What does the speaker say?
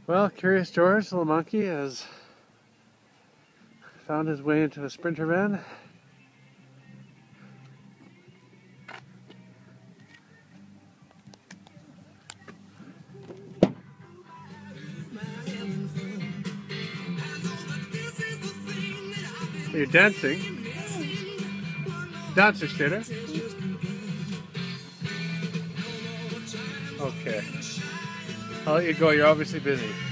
Well, Curious George, the little monkey, has found his way into a Sprinter van. You're dancing. Dancer Stater. Okay. I'll let you go, you're obviously busy.